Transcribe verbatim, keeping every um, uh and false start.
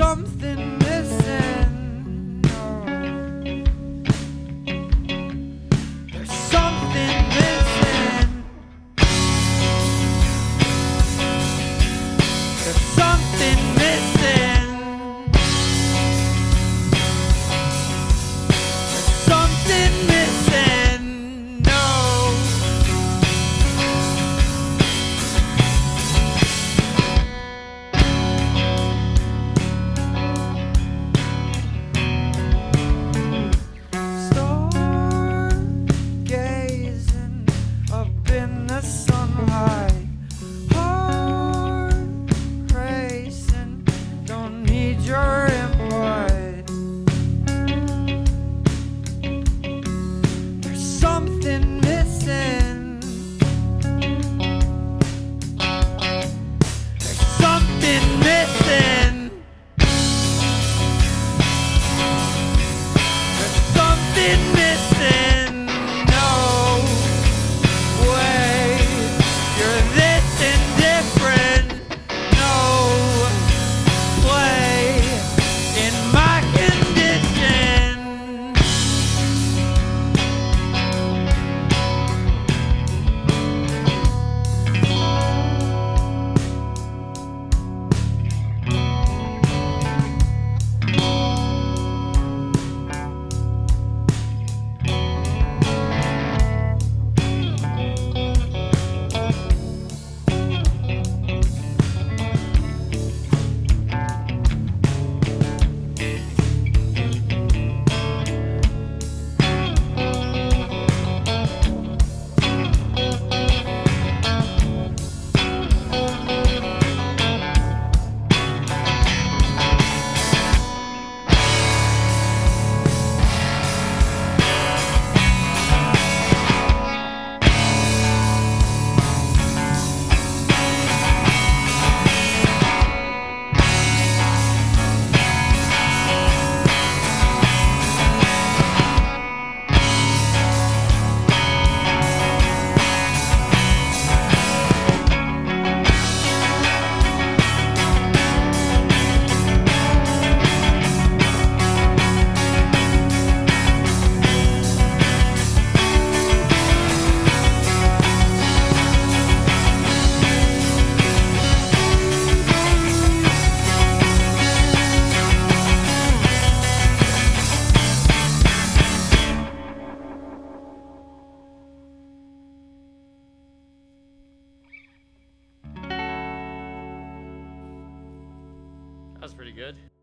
something missing. Oh. There's something missing. There's something missing. There's something missing. No. Stargazing up in the sunlight, heart racing, don't need your input. There's something missing. There's something missing. There's something missing. No way. You're this indifferent. No play in my condition. That was pretty good.